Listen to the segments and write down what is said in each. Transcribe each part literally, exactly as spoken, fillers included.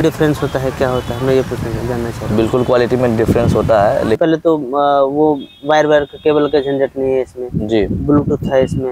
Difference होता है, क्या होता है, मैं ये पूछना जानना चाह रहा हूँ। बिल्कुल क्वालिटी में डिफरेंस होता है, लेकिन पहले तो आ, वो वायर वायर का केबल का झंझट नहीं है इसमें जी, ब्लूटूथ है इसमें।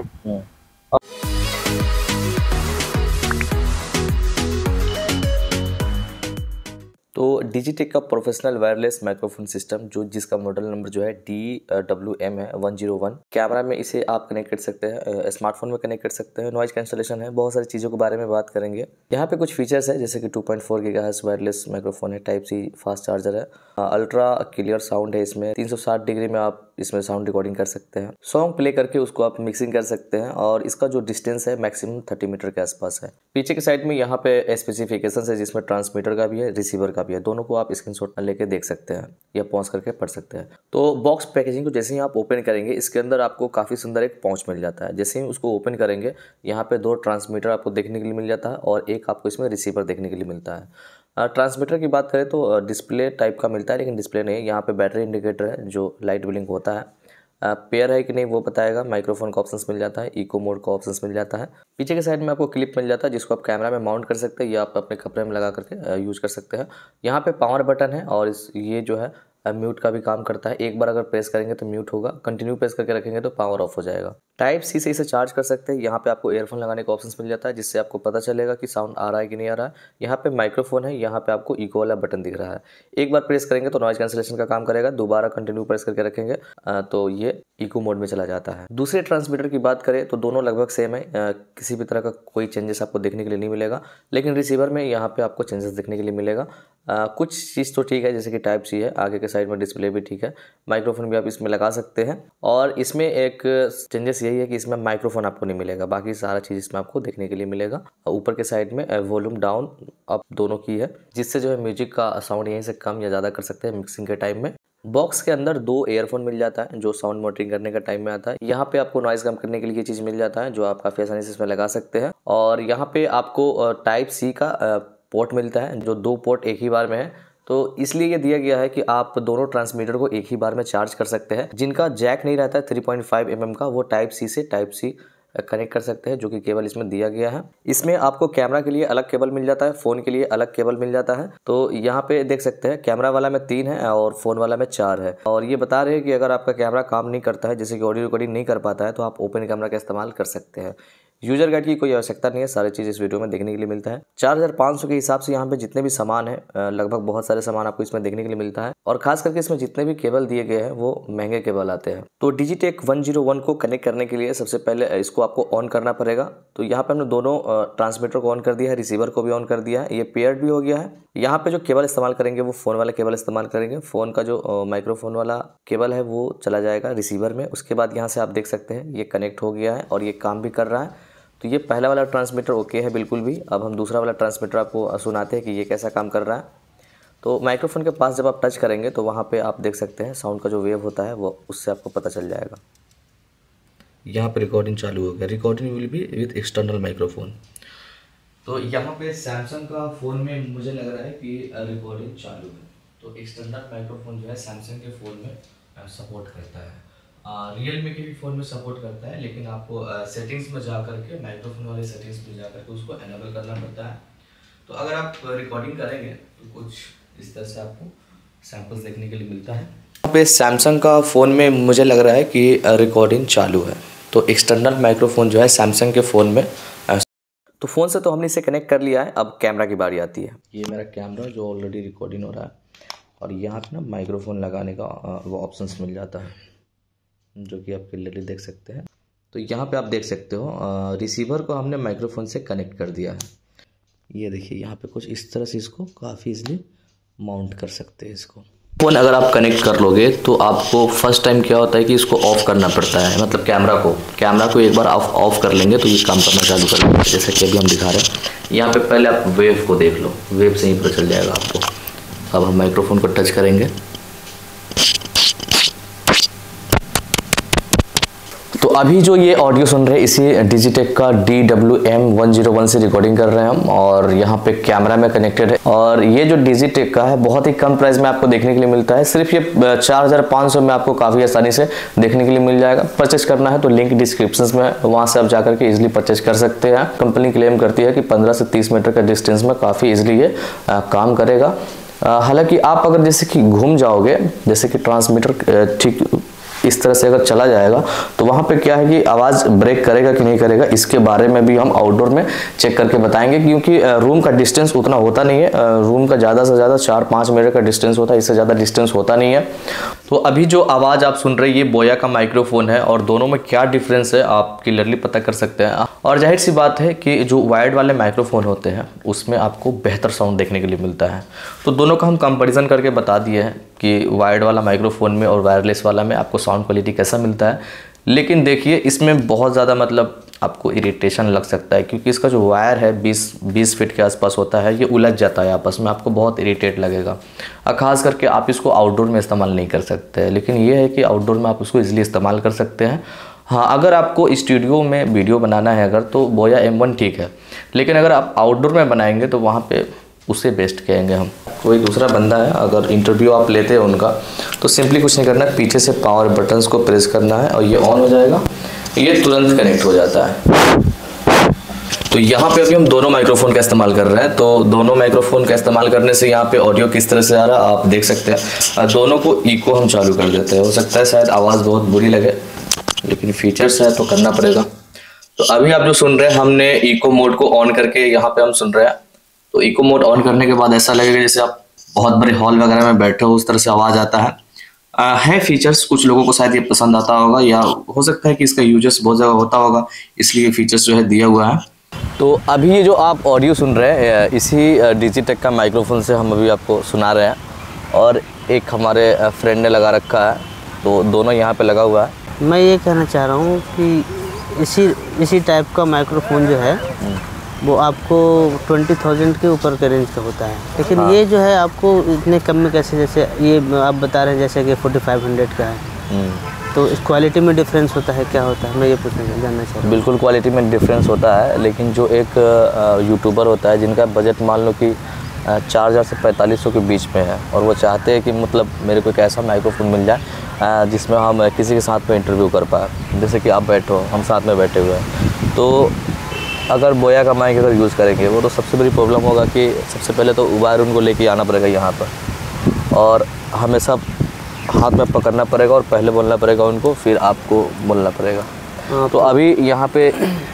तो डिजिटेक का प्रोफेशनल वायरलेस माइक्रोफोन सिस्टम, जो जिसका मॉडल नंबर जो है डी डब्ल्यू एम है वन ज़ीरो वन। कैमरा में इसे आप कनेक्ट कर सकते हैं, स्मार्टफोन में कनेक्ट कर सकते हैं, नॉइज कैंसलेशन है, बहुत सारी चीज़ों के बारे में बात करेंगे। यहाँ पे कुछ फीचर्स है जैसे कि two point four gigahertz wireless microphone है, टाइप सी फास्ट चार्जर है, अल्ट्रा क्लियर साउंड है, इसमें तीन सौ साठ डिग्री में आप इसमें साउंड रिकॉर्डिंग कर सकते हैं, सॉन्ग प्ले करके उसको आप मिक्सिंग कर सकते हैं, और इसका जो डिस्टेंस है मैक्सिमम थर्टी मीटर के आसपास है। पीछे के साइड में यहाँ पे स्पेसिफिकेशन है जिसमें ट्रांसमीटर का भी है, रिसीवर का भी है, दोनों को आप स्क्रीनशॉट लेके देख सकते हैं या पॉज करके पढ़ सकते हैं। तो बॉक्स पैकेजिंग को जैसे ही आप ओपन करेंगे, इसके अंदर आपको काफ़ी सुंदर एक पाउच मिल जाता है। जैसे ही उसको ओपन करेंगे, यहाँ पे दो ट्रांसमीटर आपको देखने के लिए मिल जाता है और एक आपको इसमें रिसीवर देखने के लिए मिलता है। ट्रांसमीटर की बात करें तो डिस्प्ले टाइप का मिलता है, लेकिन डिस्प्ले नहीं है। यहाँ पे बैटरी इंडिकेटर है जो लाइट ब्लिंक होता है, पेयर है कि नहीं वो बताएगा। माइक्रोफोन का ऑप्शंस मिल जाता है, इको मोड का ऑप्शंस मिल जाता है। पीछे के साइड में आपको क्लिप मिल जाता है जिसको आप कैमरा में माउंट कर सकते हैं या आप अपने कपड़े में लगा करके यूज़ कर सकते हैं। यहाँ पे पावर बटन है और इस ये जो है म्यूट का भी काम करता है। एक बार अगर प्रेस करेंगे तो म्यूट होगा, कंटिन्यू प्रेस करके रखेंगे तो पावर ऑफ हो जाएगा। टाइप सी से इसे चार्ज कर सकते हैं। यहाँ पे आपको ईयरफोन लगाने का ऑप्शन मिल जाता है जिससे आपको पता चलेगा कि साउंड आ रहा है कि नहीं आ रहा है। यहाँ पे माइक्रोफोन है, यहाँ पे आपको इको वाला बटन दिख रहा है। एक बार प्रेस करेंगे तो नॉइज कैंसलेशन का काम करेगा, दोबारा कंटिन्यू प्रेस करके रखेंगे तो ये इको मोड में चला जाता है। दूसरे ट्रांसमीटर की बात करें तो दोनों लगभग सेम है, किसी भी तरह का कोई चेंजेस आपको देखने के लिए नहीं मिलेगा, लेकिन रिसीवर में यहाँ पे आपको चेंजेस देखने के लिए मिलेगा। आ, कुछ चीज़ तो ठीक है जैसे कि टाइप सी है, आगे के साइड में डिस्प्ले भी ठीक है, माइक्रोफोन भी आप इसमें लगा सकते हैं। और इसमें एक चेंजेस यही है कि इसमें माइक्रोफोन आपको नहीं मिलेगा, बाकी सारा चीज़ इसमें आपको देखने के लिए मिलेगा। ऊपर के साइड में वॉल्यूम डाउन अप दोनों की है, जिससे जो है म्यूजिक का साउंड यहीं से कम या ज़्यादा कर सकते हैं मिक्सिंग के टाइम में। बॉक्स के अंदर दो ईयरफोन मिल जाता है जो साउंड मॉनिटरिंग करने का टाइम में आता है। यहाँ पे आपको नॉइज कम करने के लिए ये चीज़ मिल जाता है जो आप काफ़ी आसानी से इसमें लगा सकते हैं। और यहाँ पे आपको टाइप सी का पोर्ट मिलता है जो दो पोर्ट एक ही बार में है, तो इसलिए ये दिया गया है कि आप दोनों ट्रांसमीटर को एक ही बार में चार्ज कर सकते हैं। जिनका जैक नहीं रहता है three point five M M का, वो टाइप सी से टाइप सी कनेक्ट कर सकते हैं, जो कि केबल इसमें दिया गया है। इसमें आपको कैमरा के लिए अलग केबल मिल जाता है, फ़ोन के लिए अलग केबल मिल जाता है। तो यहाँ पे देख सकते हैं कैमरा वाला में तीन है और फ़ोन वाला में चार है। और ये बता रहे हैं कि अगर आपका कैमरा काम नहीं करता है, जैसे कि ऑडियो रिकॉर्डिंग नहीं कर पाता है, तो आप ओपन कैमरा का इस्तेमाल कर सकते हैं। यूजर गाइड की कोई आवश्यकता नहीं है, सारी चीज़ इस वीडियो में देखने के लिए मिलता है। चार हज़ार पाँच सौ के हिसाब से यहाँ पे जितने भी सामान है, लगभग बहुत सारे सामान आपको इसमें देखने के लिए मिलता है। और खास करके इसमें जितने भी केबल दिए गए हैं वो महंगे केबल आते हैं। तो डिजिटेक वन ज़ीरो वन को कनेक्ट करने के लिए सबसे पहले इसको आपको ऑन करना पड़ेगा। तो यहाँ पे हमने दोनों ट्रांसमीटर को ऑन कर दिया है, रिसीवर को भी ऑन कर दिया है, ये पेयर्ड भी हो गया है। यहाँ पे जो केबल इस्तेमाल करेंगे वो फ़ोन वाला केबल इस्तेमाल करेंगे। फ़ोन का जो माइक्रोफोन वाला केबल है वो चला जाएगा रिसीवर में। उसके बाद यहाँ से आप देख सकते हैं ये कनेक्ट हो गया है और ये काम भी कर रहा है। तो ये पहला वाला ट्रांसमीटर ओके है बिल्कुल भी। अब हम दूसरा वाला ट्रांसमीटर आपको सुनाते हैं कि ये कैसा काम कर रहा है। तो माइक्रोफोन के पास जब आप टच करेंगे तो वहाँ पे आप देख सकते हैं साउंड का जो वेव होता है वो उससे आपको पता चल जाएगा। यहाँ पे रिकॉर्डिंग चालू हो गया, recording will be with external microphone. तो यहाँ पे सैमसंग का फ़ोन में मुझे लग रहा है कि रिकॉर्डिंग चालू है। तो एक्सटर्नल माइक्रोफोन जो है सैमसंग के फ़ोन में सपोर्ट करता है, रियलमी के भी फ़ोन में सपोर्ट करता है, लेकिन आपको सेटिंग्स में जा करके माइक्रोफोन वाले सेटिंग्स में जा करके उसको एनेबल करना पड़ता है। तो अगर आप रिकॉर्डिंग करेंगे तो कुछ इस तरह से आपको सैंपल्स देखने के लिए मिलता है। यहाँ पे सैमसंग का फ़ोन में मुझे लग रहा है कि रिकॉर्डिंग चालू है। तो एक्सटर्नल माइक्रोफोन जो है सैमसंग के फ़ोन में, तो फ़ोन से तो हमने इसे कनेक्ट कर लिया है। अब कैमरा की बारी आती है। ये मेरा कैमरा जो ऑलरेडी रिकॉर्डिंग हो रहा है, और यहाँ पर ना माइक्रोफोन लगाने का वो ऑप्शंस मिल जाता है जो कि आप क्लियरली देख सकते हैं। तो यहाँ पे आप देख सकते हो रिसीवर को हमने माइक्रोफोन से कनेक्ट कर दिया है। ये देखिए यहाँ पे कुछ इस तरह से इसको काफ़ी इजीली माउंट कर सकते हैं इसको। फ़ोन अगर आप कनेक्ट कर लोगे तो आपको फर्स्ट टाइम क्या होता है कि इसको ऑफ़ करना पड़ता है, मतलब कैमरा को कैमरा को एक बार आप ऑफ़ कर लेंगे तो ये काम करना चालू कर लेंगे। जैसे कि अभी हम दिखा रहे हैं, यहाँ पे पहले आप वेव को देख लो, वेव से ही पता चल जाएगा आपको। अब हम माइक्रोफोन को टच करेंगे तो अभी जो ये ऑडियो सुन रहे हैं इसी डिजिटेक का D W M one zero one से रिकॉर्डिंग कर रहे हैं हम, और यहाँ पे कैमरा में कनेक्टेड है। और ये जो डिजिटेक का है बहुत ही कम प्राइस में आपको देखने के लिए मिलता है, सिर्फ ये चार हज़ार पाँच सौ में आपको काफ़ी आसानी से देखने के लिए मिल जाएगा। परचेज करना है तो लिंक डिस्क्रिप्शन में, वहाँ से आप जाकर के इजिली परचेज कर सकते हैं। कंपनी क्लेम करती है कि पंद्रह से तीस मीटर का डिस्टेंस में काफ़ी इजिली ये आ, काम करेगा। हालांकि आप अगर जैसे कि घूम जाओगे, जैसे कि ट्रांसमीटर ठीक इस तरह से अगर चला जाएगा तो वहाँ पे क्या है कि आवाज़ ब्रेक करेगा कि नहीं करेगा, इसके बारे में भी हम आउटडोर में चेक करके बताएंगे। क्योंकि रूम का डिस्टेंस उतना होता नहीं है, रूम का ज़्यादा से ज़्यादा चार पाँच मीटर का डिस्टेंस होता है, इससे ज़्यादा डिस्टेंस होता नहीं है। तो अभी जो आवाज़ आप सुन रहे हैं ये बोया का माइक्रोफोन है, और दोनों में क्या डिफरेंस है आप क्लियरली पता कर सकते हैं। और जाहिर सी बात है कि जो वायर्ड वाले माइक्रोफोन होते हैं उसमें आपको बेहतर साउंड देखने के लिए मिलता है। तो दोनों का हम कंपैरिजन करके बता दिए हैं कि वायर्ड वाला माइक्रोफोन में और वायरलेस वाला में आपको साउंड क्वालिटी कैसा मिलता है। लेकिन देखिए इसमें बहुत ज़्यादा मतलब आपको इरिटेशन लग सकता है, क्योंकि इसका जो वायर है बीस बीस फीट के आसपास होता है, ये उलझ जाता है आपस में, आपको बहुत इरिटेट लगेगा। और ख़ास करके आप इसको आउटडोर में इस्तेमाल नहीं कर सकते, लेकिन ये है कि आउटडोर में आप उसको ईजिली इस्तेमाल कर सकते हैं। हाँ, अगर आपको स्टूडियो में वीडियो बनाना है अगर, तो बोया एम वन ठीक है, लेकिन अगर आप आउटडोर में बनाएंगे तो वहाँ पे उसे बेस्ट कहेंगे हम। कोई दूसरा बंदा है, अगर इंटरव्यू आप लेते हैं उनका, तो सिंपली कुछ नहीं करना है, पीछे से पावर बटन्स को प्रेस करना है और ये ऑन हो जाएगा, ये तुरंत कनेक्ट हो जाता है। तो यहाँ पे अभी हम दोनों माइक्रोफोन का इस्तेमाल कर रहे हैं। तो दोनों माइक्रोफोन का इस्तेमाल करने से यहाँ पे ऑडियो किस तरह से आ रहा है आप देख सकते हैं। दोनों को इको हम चालू कर देते हैं। हो सकता है शायद आवाज़ बहुत बुरी लगे, लेकिन फीचर्स है तो करना पड़ेगा। तो अभी आप जो सुन रहे हैं हमने इको मोड को ऑन करके यहाँ पे हम सुन रहे हैं। तो इको मोड ऑन करने के बाद ऐसा लगेगा जैसे आप बहुत बड़े हॉल वगैरह में बैठे हो, उस तरह से आवाज़ आता है। आ, है फीचर्स, कुछ लोगों को शायद ये पसंद आता होगा, या हो सकता है कि इसका यूजेस बहुत जगह होता होगा, इसलिए फीचर्स जो है दिया हुआ है। तो अभी ये जो आप ऑडियो सुन रहे हैं इसी डिजिटेक का माइक्रोफोन से हम अभी आपको सुना रहे हैं, और एक हमारे फ्रेंड ने लगा रखा है, तो दोनों यहाँ पे लगा हुआ है। मैं ये कहना चाह रहा हूँ कि इसी इसी टाइप का माइक्रोफोन जो है वो आपको ट्वेंटी थाउजेंड के ऊपर के रेंज का होता है, लेकिन हाँ। ये जो है आपको इतने कम में कैसे, जैसे ये आप बता रहे हैं जैसे कि फोर्टी फाइव हंड्रेड का है, तो इस क्वालिटी में डिफरेंस होता है, क्या होता है, मैं ये पूछना जानना चाह रहा हूँ। बिल्कुल क्वालिटी में डिफरेंस होता है, लेकिन जो एक यूट्यूबर होता है जिनका बजट मान लो कि चार हज़ार से पैंतालीस सौ के बीच में है, और वो चाहते हैं कि मतलब मेरे को एक ऐसा माइक्रोफोन मिल जाए जिसमें हम किसी के साथ में इंटरव्यू कर पाए, जैसे कि आप बैठो, हम साथ में बैठे हुए हैं। तो अगर बोया का माइक अगर यूज़ करेंगे वो, तो सबसे बड़ी प्रॉब्लम होगा कि सबसे पहले तो वायर उनको लेके आना पड़ेगा यहाँ पर, और हमेशा हाथ में पकड़ना पड़ेगा और पहले बोलना पड़ेगा उनको, फिर आपको बोलना पड़ेगा। तो अभी यहाँ पे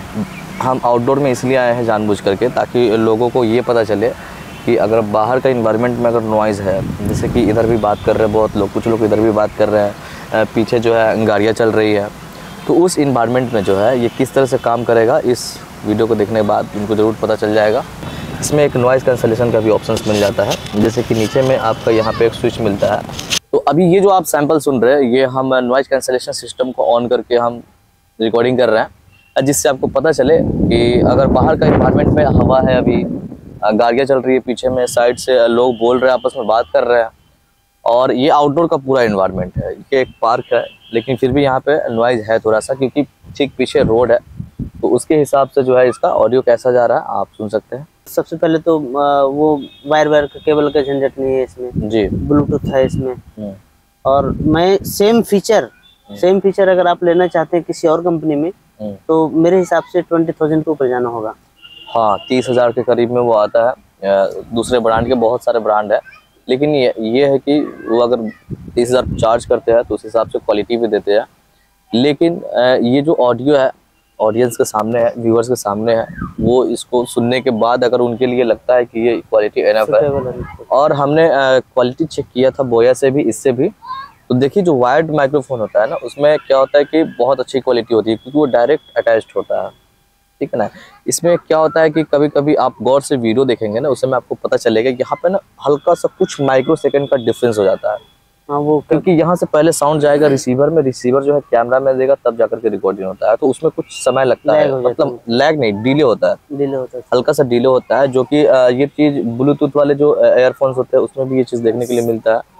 हम आउटडोर में इसलिए आए हैं जानबूझ करके, ताकि लोगों को ये पता चले कि अगर बाहर का इन्वायरमेंट में अगर नॉइज़ है, जैसे कि इधर भी बात कर रहे हैं बहुत लोग, कुछ लोग इधर भी बात कर रहे हैं, पीछे जो है गाड़ियाँ चल रही है, तो उस इन्वायरमेंट में जो है ये किस तरह से काम करेगा, इस वीडियो को देखने के बाद उनको ज़रूर पता चल जाएगा। इसमें एक नॉइज़ कैंसलेशन का भी ऑप्शंस मिल जाता है, जैसे कि नीचे में आपका यहाँ पे एक स्विच मिलता है। तो अभी ये जो आप सैंपल सुन रहे हैं ये हम नॉइज़ कैंसलेशन सिस्टम को ऑन करके हम रिकॉर्डिंग कर रहे हैं, जिससे आपको पता चले कि अगर बाहर का इन्वायरमेंट में हवा है, अभी गाड़ियाँ चल रही है, पीछे में साइड से लोग बोल रहे हैं, आपस में बात कर रहे हैं, और ये आउटडोर का पूरा इन्वायरमेंट है। ये एक पार्क है, लेकिन फिर भी यहाँ पे नॉइज़ है थोड़ा सा, क्योंकि ठीक पीछे रोड है, तो उसके हिसाब से जो है इसका ऑडियो कैसा जा रहा है आप सुन सकते हैं। सबसे पहले तो वो वायर वायर का केबल का झंझट नहीं है इसमें जी, ब्लूटूथ है इसमें। और मैं सेम फीचर सेम फीचर अगर आप लेना चाहते हैं किसी और कंपनी में, तो मेरे हिसाब से ट्वेंटी थाउजेंड के ऊपर जाना होगा। हाँ, तीस हज़ार के करीब में वो आता है। दूसरे ब्रांड के बहुत सारे ब्रांड है, लेकिन ये ये है कि वो अगर तीस हज़ार चार्ज करते हैं तो उस हिसाब से क्वालिटी भी देते हैं। लेकिन ये जो ऑडियो है ऑडियंस के सामने है, व्यूअर्स के सामने है, वो इसको सुनने के बाद अगर उनके लिए लगता है कि ये क्वालिटी एनफ है, और हमने क्वालिटी चेक किया था बोया से भी, इससे भी, तो देखिए जो वायर्ड माइक्रोफोन होता है ना, उसमें क्या होता है कि बहुत अच्छी क्वालिटी होती है, क्योंकि वो डायरेक्ट अटैच्ड होता है, ठीक है ना। इसमें क्या होता है कि कभी कभी आप गौर से वीडियो देखेंगे ना, उसमें आपको पता चलेगा यहाँ पे ना हल्का सा कुछ माइक्रो सेकेंड का डिफरेंस हो जाता है। हाँ, वो क्योंकि यहाँ से पहले साउंड जाएगा रिसीवर में, रिसीवर जो है कैमरा में देगा, तब जाकर के रिकॉर्डिंग होता है, तो उसमें कुछ समय लगता है, मतलब लैग नहीं, डिले होता है, डिले होता है हल्का सा डिले होता है, जो कि ये चीज़ ब्लूटूथ वाले जो एयरफोन्स होते हैं उसमें भी ये चीज़ देखने के लिए मिलता है।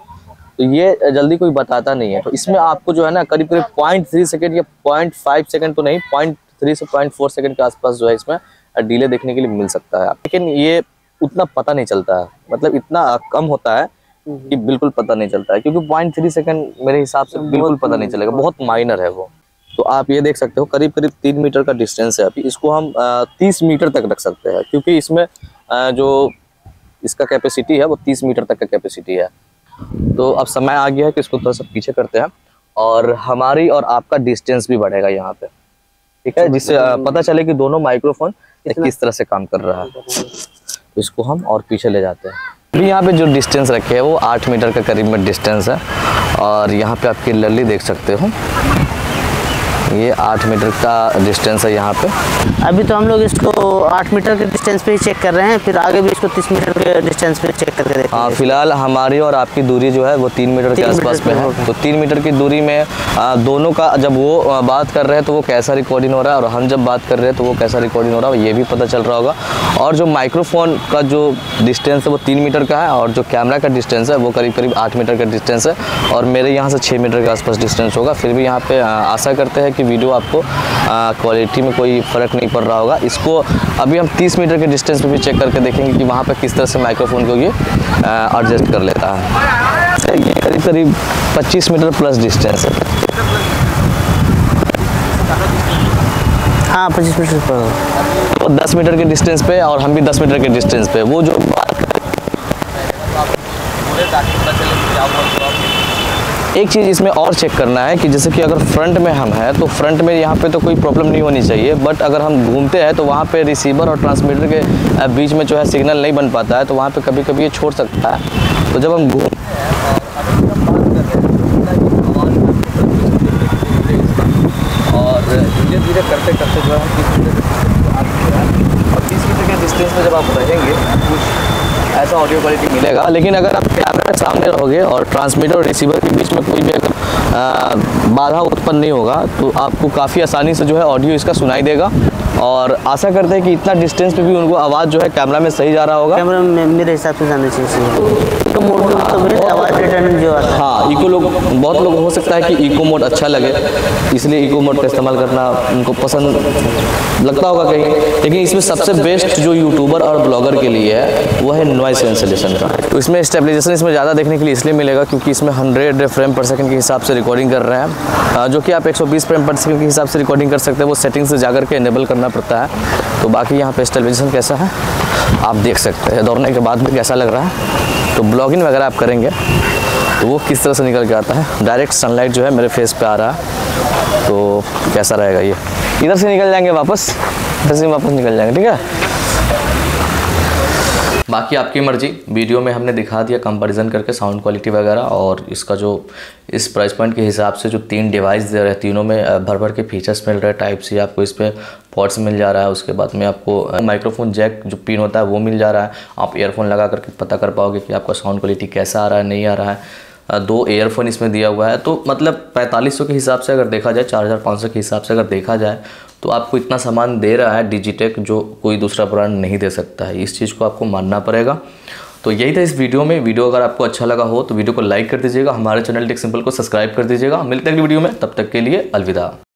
तो ये जल्दी कोई बताता नहीं है। तो इसमें आपको जो है ना करीब करीब पॉइंट थ्री सेकेंड या पॉइंट फाइव सेकेंड तो नहीं, पॉइंट थ्री से पॉइंट फोर सेकेंड के आसपास जो है इसमें डिले देखने के लिए मिल सकता है। लेकिन ये उतना पता नहीं चलता है, मतलब इतना कम होता है कि बिल्कुल पता नहीं चलता है, क्योंकि पॉइंट थ्री सेकेंड मेरे हिसाब से बिल्कुल पता नहीं चलेगा, बहुत माइनर है वो। तो आप ये देख सकते हो करीब करीब तीन मीटर का डिस्टेंस है। अभी इसको हम तीस मीटर तक रख सकते हैं, क्योंकि इसमें आ, जो इसका कैपेसिटी है वो तीस मीटर तक का कैपेसिटी है। तो अब समय आ गया है कि इसको थोड़ा सा पीछे करते हैं और हमारी और आपका डिस्टेंस भी बढ़ेगा यहाँ पे, ठीक है, जिससे पता चले कि दोनों माइक्रोफोन किस तरह से काम कर रहा है। तो इसको हम और पीछे ले जाते हैं। अभी यहाँ पे जो डिस्टेंस रखे है वो आठ मीटर का करीब में डिस्टेंस है, और यहाँ पे आप क्लियरली देख सकते हो ये आठ मीटर का डिस्टेंस है यहाँ पे। अभी तो हम लोग इसको आठ मीटर के डिस्टेंस पे ही चेक कर रहे हैं, फिर आगे भी इसको तीस मीटर के डिस्टेंस पे चेक करके देखेंगे। हाँ, फिलहाल हमारी और आपकी दूरी जो है वो तीन मीटर के आसपास में है। तो तीन मीटर की दूरी में आ, दोनों का जब वो बात कर रहे हैं तो वो कैसा रिकॉर्डिंग हो रहा है, और हम जब बात कर रहे हैं तो वो कैसा रिकॉर्डिंग हो रहा है, ये भी पता चल रहा होगा। और जो माइक्रोफोन का जो डिस्टेंस है वो तीन मीटर का है, और जो कैमरा का डिस्टेंस है वो करीब करीब आठ मीटर का डिस्टेंस है, और मेरे यहाँ से छः मीटर के आसपास डिस्टेंस होगा। फिर भी यहाँ पे आशा करते हैं कि वीडियो आपको क्वालिटी में कोई फ़र्क नहीं पड़ रहा होगा। इसको अभी हम तीस मीटर के डिस्टेंस पे भी चेक करके देखेंगे कि वहाँ पे किस तरह से माइक्रोफोन को ये एडजस्ट कर लेता है। ये करीब करीब पच्चीस मीटर प्लस डिस्टेंस है। हाँ, पच्चीस मीटर पर तो दस मीटर के डिस्टेंस पे और हम भी दस मीटर के डिस्टेंस पे वो जो बात एक चीज़ इसमें और चेक करना है कि जैसे कि अगर फ्रंट में हम हैं तो फ्रंट में यहाँ पे तो कोई प्रॉब्लम नहीं होनी चाहिए, बट अगर हम घूमते हैं तो वहाँ पे रिसीवर और ट्रांसमीटर के बीच में जो है सिग्नल नहीं बन पाता है, तो वहाँ पे कभी कभी ये छोड़ सकता है। तो जब हम घूम और धीरे धीरे करते करते जो है और तीस मीटर के डिस्टेंस में जब आप रहेंगे कुछ ऐसा ऑडियो क्वालिटी मिलेगा। लेकिन अगर आप कैमरा के सामने रहोगे और ट्रांसमीटर और रिसीवर के बीच में कोई भी अगर बाधा उत्पन्न नहीं होगा तो आपको काफ़ी आसानी से जो है ऑडियो इसका सुनाई देगा। और आशा करते हैं कि इतना डिस्टेंस पे भी उनको आवाज़ जो है कैमरा में सही जा रहा होगा। कैमरा में मेरे हिसाब से जाना चाहिए तो मोड में तो आवाज़ रिटर्न जो आता है। हाँ, इको लोग बहुत लोग हो सकता है कि इको मोड अच्छा लगे, इसलिए इको मोड का इस्तेमाल करना उनको पसंद लगता होगा कहीं। लेकिन इसमें सबसे बेस्ट जो यूट्यूबर और ब्लॉगर के लिए है वो है नॉइस कैंसलेशन का। तो इसमें स्टेबलाइजेशन इसमें ज़्यादा देखने के लिए इसलिए मिलेगा क्योंकि इसमें हंड्रेड फ्रेम पर सेकंड के हिसाब से रिकॉर्डिंग कर रहे हैं, जो कि आप एक सौ बीस फ्रेम पर सेकंड के हिसाब से रिकॉर्डिंग कर सकते हैं। वो सेटिंग से जाकर के इनेबल करना पड़ता है। तो बाकी यहाँ पे स्टेबलाइजेशन कैसा है आप देख सकते हैं, दौड़ने के बाद में कैसा लग रहा है। तो ब्लॉगिंग वगैरह आप करेंगे तो वो किस तरह से निकल के आता है, डायरेक्ट सनलाइट जो है मेरे फेस पे आ रहा है तो कैसा रहेगा। ये इधर से निकल जाएंगे वापस, इधर से वापस निकल जाएंगे, ठीक है। बाकी आपकी मर्जी। वीडियो में हमने दिखा दिया कंपैरिजन करके साउंड क्वालिटी वगैरह, और इसका जो इस प्राइस पॉइंट के हिसाब से जो तीन डिवाइस दे रहे हैं तीनों में भर भर के फीचर्स मिल रहे हैं। टाइप सी आपको इस पर पोर्ट्स मिल जा रहा है, उसके बाद में आपको माइक्रोफोन जैक जो पिन होता है वो मिल जा रहा है। आप ईयरफोन लगा करके पता कर पाओगे कि आपका साउंड क्वालिटी कैसा आ रहा है, नहीं आ रहा है। दो ईयरफोन इसमें दिया हुआ है। तो मतलब पैंतालीस सौ के हिसाब से अगर देखा जाए, चार हज़ार पाँच सौ के हिसाब से अगर देखा जाए तो आपको इतना सामान दे रहा है डिजिटेक जो कोई दूसरा ब्रांड नहीं दे सकता है। इस चीज़ को आपको मानना पड़ेगा। तो यही था इस वीडियो में। वीडियो अगर आपको अच्छा लगा हो तो वीडियो को लाइक कर दीजिएगा, हमारे चैनल टेक सिंपल को सब्सक्राइब कर दीजिएगा। मिलते हैं अगली वीडियो में, तब तक के लिए अलविदा।